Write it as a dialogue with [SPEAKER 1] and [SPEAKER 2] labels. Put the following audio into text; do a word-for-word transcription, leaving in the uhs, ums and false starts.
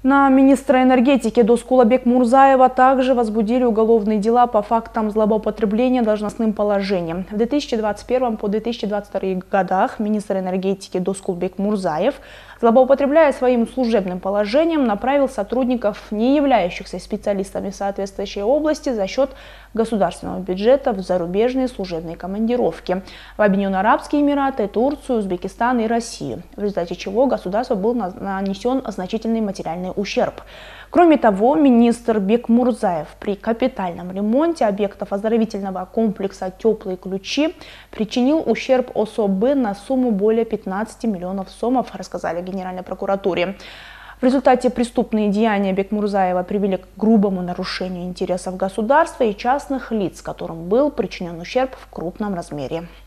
[SPEAKER 1] На министра энергетики Доскула Бекмурзаева также возбудили уголовные дела по фактам злоупотребления должностным положением. В две тысячи двадцать первом по две тысячи двадцать второй годах министр энергетики Доскул Бекмурзаев, злоупотребляя своим служебным положением, направил сотрудников, не являющихся специалистами соответствующей области, за счет государственного бюджета в зарубежные служебные командировки в Объединенные Арабские Эмираты, Турцию, Узбекистан и Россию, в результате чего государству был нанесен значительный материальный ущерб. Кроме того, министр Бекмурзаев при капитальном ремонте объектов оздоровительного комплекса «Теплые ключи» причинил ущерб ОСОБ на сумму более пятнадцати миллионов сомов, рассказали в Генеральной прокуратуре. В результате преступные деяния Бекмурзаева привели к грубому нарушению интересов государства и частных лиц, которым был причинен ущерб в крупном размере.